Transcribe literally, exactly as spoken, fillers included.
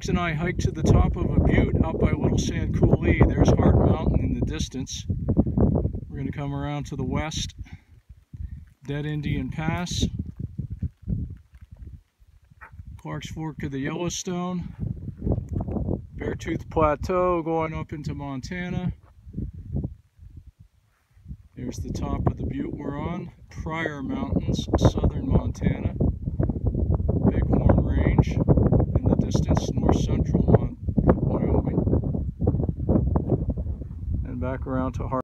dogs and I hiked to the top of a butte out by Little Sand Coulee. There's Hart Mountain in the distance. We're going to come around to the west. Dead Indian Pass. Clark's Fork of the Yellowstone. Beartooth Plateau going up into Montana. There's the top of the butte we're on. Pryor Mountains, southern Montana. Bighorn Range in the distance, north central Wyoming. And back around to Hart.